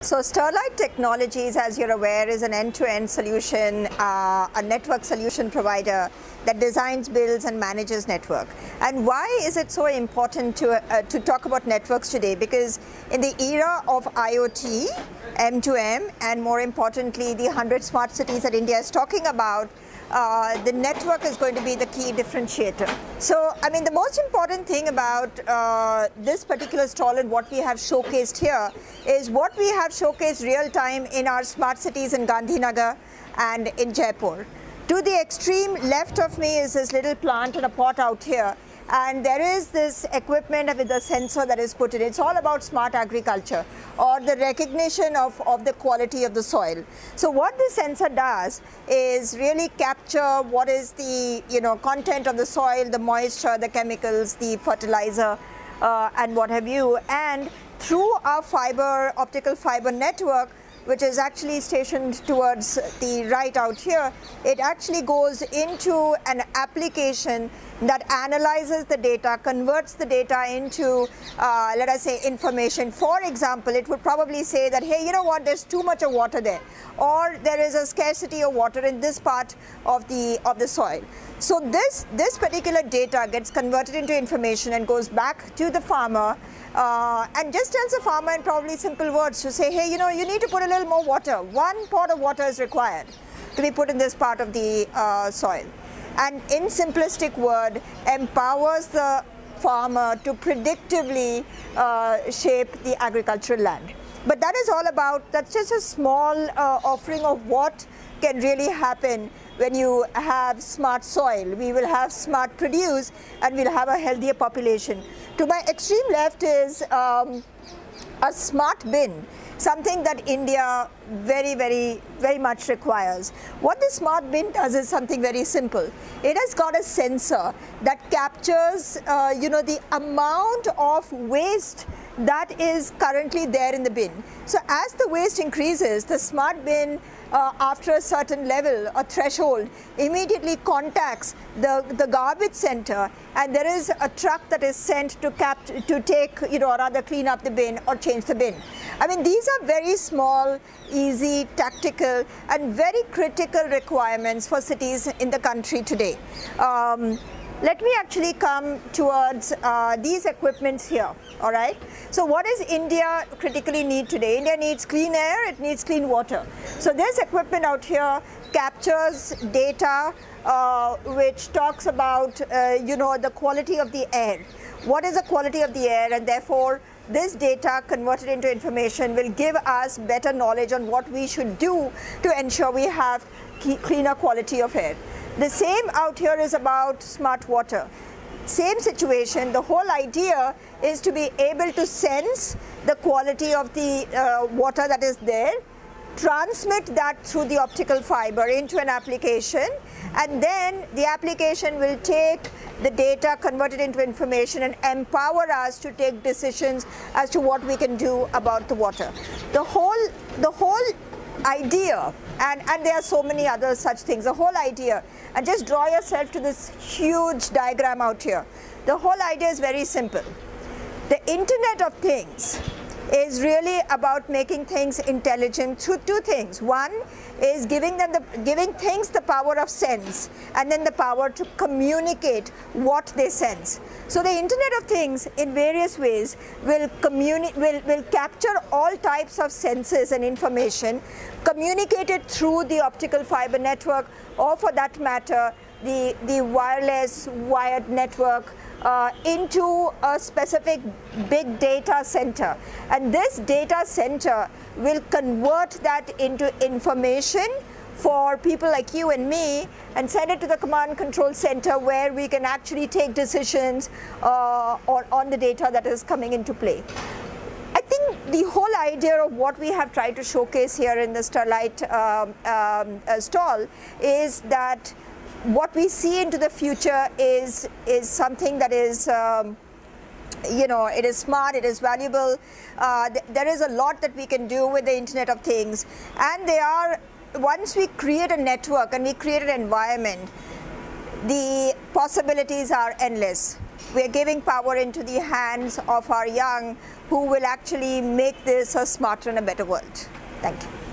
So Sterlite Technologies, as you're aware, is an end-to-end solution, a network solution provider that designs, builds, and manages network. And why is it so important to talk about networks today? Because in the era of IoT, M2M, and more importantly, the 100 smart cities that India is talking about, the network is going to be the key differentiator. So, I mean, the most important thing about this particular stall and what we have showcased here is what we have showcased real time in our smart cities in Gandhinagar and in Jaipur. To the extreme left of me is this little plant and a pot out here. And there is this equipment with a sensor that is put in. It's all about smart agriculture or the recognition of the quality of the soil. So what this sensor does is really capture what is the content of the soil, the moisture, the chemicals, the fertilizer, and what have you. And through our optical fiber network, which is actually stationed towards the right out here, it actually goes into an application that analyzes the data, converts the data into, let us say, information. For example, it would probably say that, hey, you know what, there's too much of water there, or there is a scarcity of water in this part of the soil. So this particular data gets converted into information and goes back to the farmer, and just tells the farmer in probably simple words to say, hey, you need to put a little more water. 1 pot of water is required to be put in this part of the soil. And in simplistic word, empowers the farmer to predictively shape the agricultural land. But that is all about, that's just a small offering of what can really happen when you have smart soil. We will have smart produce and we'll have a healthier population. To my extreme left is a smart bin, something that India very much requires. What the smart bin does is something very simple. It has got a sensor that captures the amount of waste that is currently there in the bin. So as the waste increases, the smart bin after a certain level or threshold immediately contacts the garbage center, and there is a truck that is sent to take or rather clean up the bin or change the bin. I mean, these are very small, easy, tactical, and very critical requirements for cities in the country today. Let me actually come towards these equipments here, all right? So what does India critically need today? India needs clean air, it needs clean water. So this equipment out here captures data which talks about, the quality of the air. What is the quality of the air? And therefore, this data converted into information will give us better knowledge on what we should do to ensure we have cleaner quality of air. The same out here is about smart water. Same situation. The whole idea is to be able to sense the quality of the water that is there, transmit that through the optical fiber into an application, and then the application will take the data, convert it into information, and empower us to take decisions as to what we can do about the water. The whole idea, and there are so many other such things, the whole idea, and just draw yourself to this huge diagram out here. The whole idea is very simple. The Internet of Things is really about making things intelligent through two things. One is giving things the power of sense, and then the power to communicate what they sense. So the Internet of Things in various ways will capture all types of senses and information, communicate it through the optical fiber network, or for that matter the wireless wired network, into a specific big data center. And this data center will convert that into information for people like you and me and send it to the command control center, where we can actually take decisions on the data that is coming into play. I think the whole idea of what we have tried to showcase here in the Sterlite stall is that what we see into the future is something that is, it is smart, it is valuable. There is a lot that we can do with the Internet of Things, and once we create a network and we create an environment, the possibilities are endless. we're giving power into the hands of our young who will actually make this a smarter and a better world. Thank you.